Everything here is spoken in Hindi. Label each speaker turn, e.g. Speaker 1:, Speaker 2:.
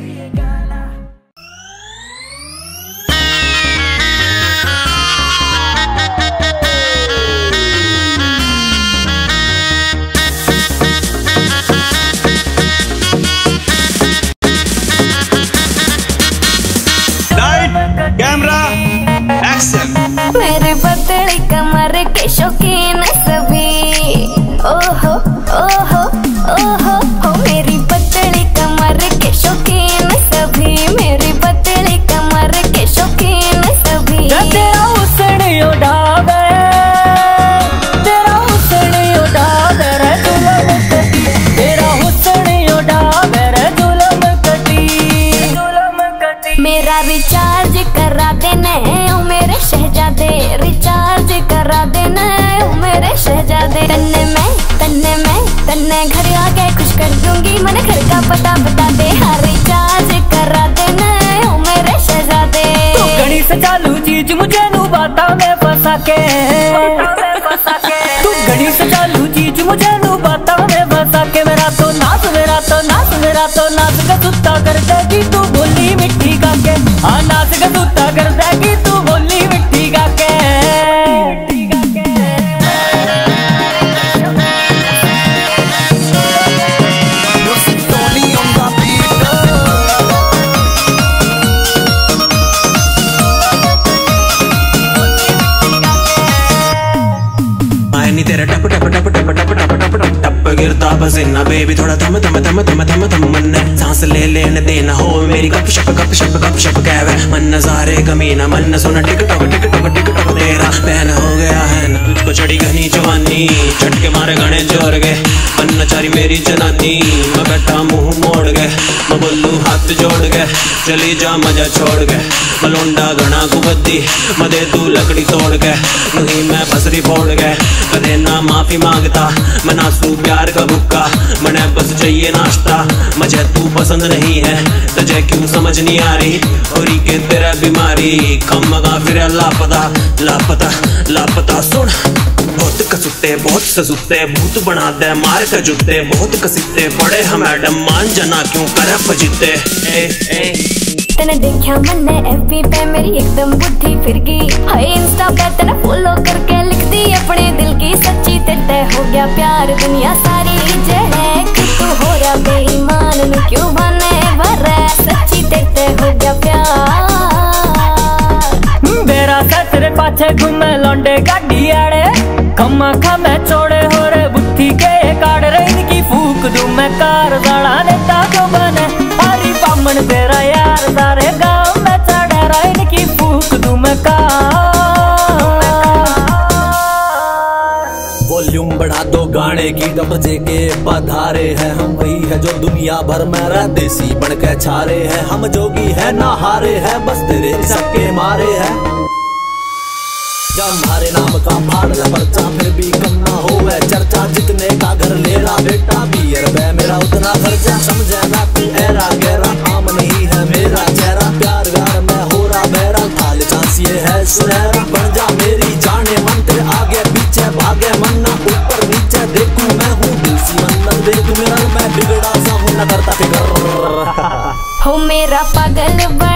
Speaker 1: Camera action.
Speaker 2: मेरी पतली कमर के शौकीन सभी, ओहो ओहो ओहो हो। मेरी पतली कमर के शौकीन सभी, मेरी पतली कमर के शौकीन सभी।
Speaker 3: तेरा हुस्न उड़ावे, तेरा हुस्न उड़ावे रे जुल्म कटी, तेरा हुस्न उड़ावे रे जुल्म कटी, जुल्म कटी।
Speaker 2: मेरा रिचार्ज करा देना ओ मेरे शहजादे, रिचार्ज करा देना ओ मेरे शहजादे। तन्ने घर आके खुश कर दूंगी, मैंने घर का पता बता दे। हाँ रिचार्ज करा देना ओ मेरे शहजादे।
Speaker 3: तू घड़ी से चालू चीज मुझे नू बाता में फंसा के, तू घड़ी से चालू चीज मुझे नू बाता में फंसा के। मेरा तो नाच, मेरा तो नाच, मेरा तो नाच का सुत्ता कर देगी तू बोली मिट्टी का के। हाँ नाच का सुत्ता कर देगी तू बोली मिट्टी का के।
Speaker 1: तेरा टप टप टप टप टप टप टप टप टप गिरता पसीना बेबी, थोड़ा थम थम थम थम थम थम मन सांस ले लेने देना हो मेरी गप शप कहवे मन नजारे कमीना मन सुना टिकटॉक तेरा बहन हो गया है ना तुझको चढ़ी घनी जवानी, झटके मारे गाने जोर गए मन नचारी मेरी जनानी। मैं बैठा मुंह मोड़ गए, मैं बोलू हाथ जोड़ गए, चली जा मजा छोड़ गए। मलोंडा घना कुबद्दी मदे तू लकड़ी तोड़ गए, नहीं मैं बसरी फोड़ गए। कदे ना माफी मांगता मैं नासू प्यार का भुक्का, मने बस चाहिए नाश्ता। मुझे तू पसंद नहीं है तुझे क्यों समझ नहीं आ रही, और के तेरा बीमारी कम मगा फिर लापता लापता लापता। सुन बहुत कसुते बहुत ससुते भूत बना दे मार के जुते, बहुत कसीते पड़े हम मैडम मान जना क्यों करे फजीते।
Speaker 2: तने देखा मैंने एफबी पे मेरी एकदम बुद्धि फिर गई, हाय इंस्टा पे तने फॉलो करके लिख दी अपने दिल की सच्ची। तेरे हो गया प्यार दुनिया सारी जहे कि तू हो रहा बेईमान न क्यों बने भरे सच्ची। तेरे हो गया प्यार
Speaker 3: मेरा तेरे पाछे घूमे लौंडे गाड़ी आड़े, खम्मा खामे चौड़े हो रे बुद्धि के काट रे इनकी फूक दूं मैं कार दाड़ा नेता जो बने। हरी बामन तेरा यार सारे गाँव में चढ़े रे इनकी फूक दूं मैं कार।
Speaker 4: वॉल्यूम बढ़ा दो गाने की, डबजे के पधारे हैं हम, वही है जो दुनिया भर में रह देसी बन के छारे हैं। हम जोगी है ना हारे हैं, बस तेरे सबके मारे हैं। जब हमारे नाम का फाड़ ले पर्चा फिर भी कम ना हो चर्चा, जितने का घर ले रहा बेटा बियर बे मेरा उतना खर्चा। समझे ना तू ऐरा गहरा काम नहीं है मेरा चेहरा, प्यार व्यार में हो रहा मेरा थाल चांस ये है सुनहरा। बन जा मेरी जाने मन तेरे आगे पीछे भागे मन ना ऊपर नीचे देखूं मैं हूँ दिल सी मंदन देख मेरा मैं बिगड़ा सा हूँ न करता फिकर।
Speaker 2: हो मेरा पागल